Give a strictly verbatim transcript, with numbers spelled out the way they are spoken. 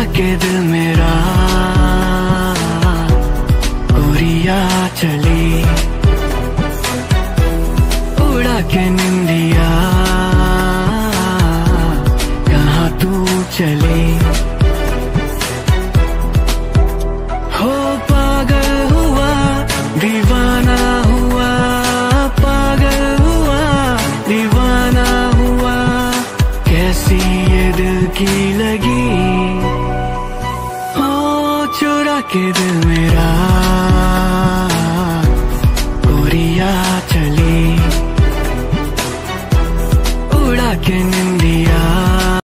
के दिल मेरा उड़िया चली, उड़ा के निंदिया कहाँ तू चली। हो पागल हुआ दीवाना हुआ, पागल हुआ दीवाना हुआ, कैसी ये दिल की लगी। हो चुरा के दिल मेरा